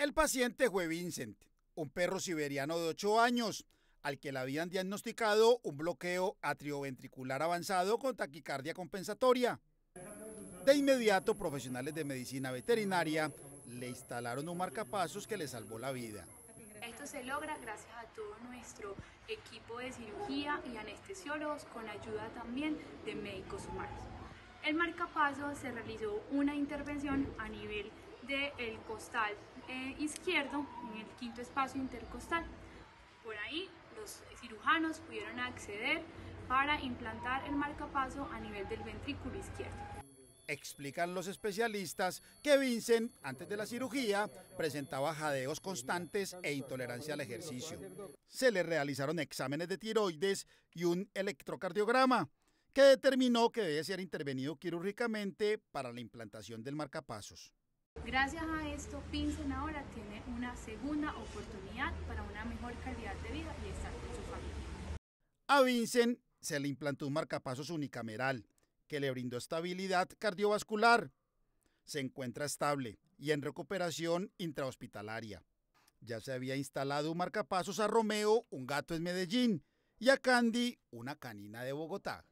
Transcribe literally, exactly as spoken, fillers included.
El paciente fue Vincent, un perro siberiano de ocho años, al que le habían diagnosticado un bloqueo atrioventricular avanzado con taquicardia compensatoria. De inmediato, profesionales de medicina veterinaria le instalaron un marcapasos que le salvó la vida. Esto se logra gracias a todo nuestro equipo de cirugía y anestesiólogos, con ayuda también de médicos humanos. El marcapasos se realizó una intervención a nivel del costal eh, izquierdo, en el quinto espacio intercostal. Por ahí los cirujanos pudieron acceder para implantar el marcapaso a nivel del ventrículo izquierdo. Explican los especialistas que Vincent, antes de la cirugía, presentaba jadeos constantes e intolerancia al ejercicio. Se le realizaron exámenes de tiroides y un electrocardiograma, que determinó que debe ser intervenido quirúrgicamente para la implantación del marcapasos. Gracias a esto, Vincent ahora tiene una segunda oportunidad para una mejor calidad de vida y estar con su familia. A Vincent se le implantó un marcapasos unicameral, que le brindó estabilidad cardiovascular. Se encuentra estable y en recuperación intrahospitalaria. Ya se había instalado un marcapasos a Romeo, un gato en Medellín, y a Candy, una canina de Bogotá.